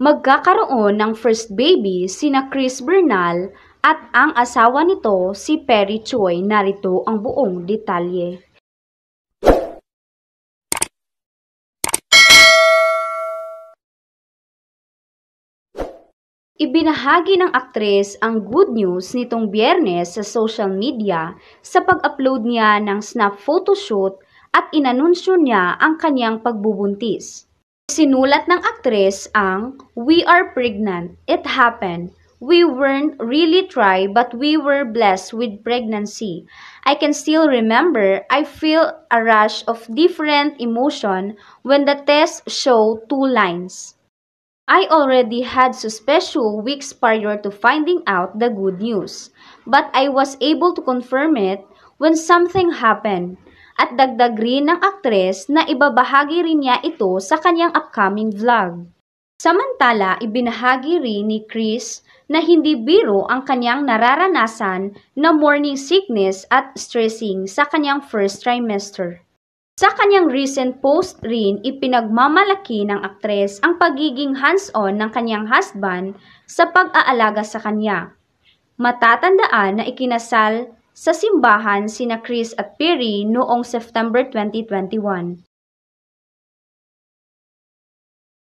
Magkakaroon ng first baby sina Chris Bernal at ang asawa nito si Perry Choi. Narito ang buong detalye. Ibinahagi ng aktres ang good news nitong Biyernes sa social media sa pag-upload niya ng snap photoshoot at inanunsyo niya ang kanyang pagbubuntis. Sinulat ng aktres ang "We are pregnant. It happened. We weren't really try but we were blessed with pregnancy. I can still remember I feel a rush of different emotion when the test showed 2 lines. I already had suspicious weeks prior to finding out the good news, but I was able to confirm it when something happened." At dagdag rin ng aktres na ibabahagi rin niya ito sa kanyang upcoming vlog. Samantala, ibinahagi rin ni Chris na hindi biro ang kanyang nararanasan na morning sickness at stressing sa kanyang first trimester. Sa kanyang recent post rin, ipinagmamalaki ng aktres ang pagiging hands-on ng kanyang husband sa pag-aalaga sa kanya. Matatandaan na ikinasal sa simbahan sina Chris at Perry noong September 2021.